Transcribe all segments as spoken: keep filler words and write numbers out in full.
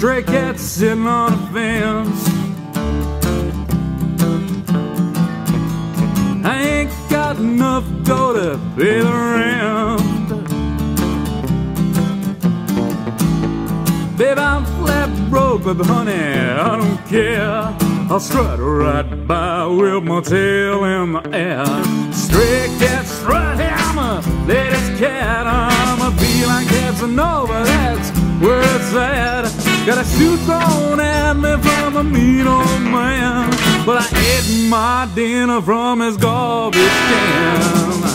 stray cat sitting on a fence. I ain't got enough dough to pay the rent. Babe, I'm flat broke, but honey, I don't care. I'll strut right by with my tail in the air. Stray cat strut, hey, I'm a lady's cat. I'm a feline Casanova, that's where it's at. Got a shoe thrown at me from a mean old man, but I ate my dinner from his garbage can.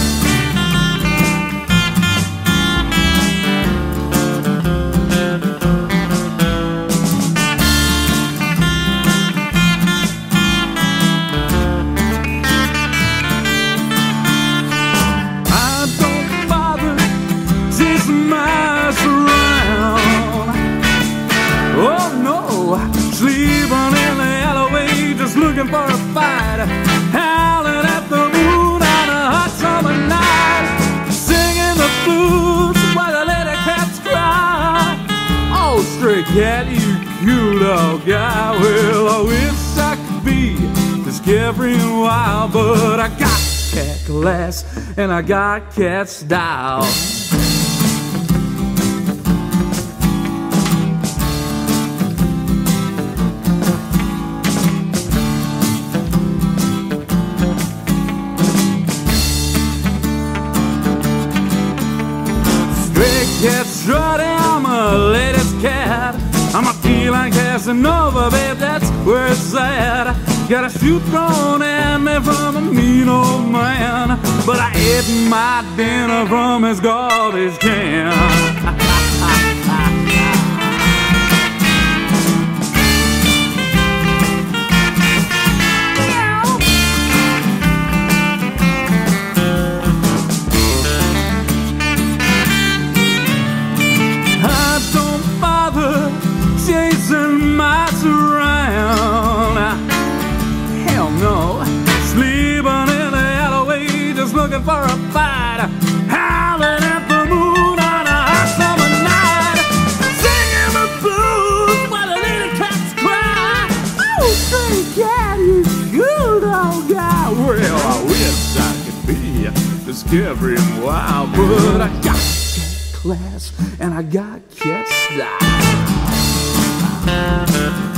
Sleeping in the alleyway, just looking for a fight, howling at the moon on a hot summer night, singing the blues while the lady cats cry. Oh, stray cat, you cute old guy. Well, I wish I could be this carefree and wild, but I got cat class and I got cat style. Cat strut, I'm a lady's cat. I'm a feline Casanova, babe, that's where it's at. Got a shoe thrown at me from a mean old man, but I ate my dinner from his garbage can. Chasing mice around, hell no. Sleeping in the alleyway, just looking for a fight, howling at the moon on a hot summer night, singing the blues while the little cats cry. Oh, stray cat, you good old guy. Well, I wish I could be this carefree and wild, but I got cat class and I got cat style.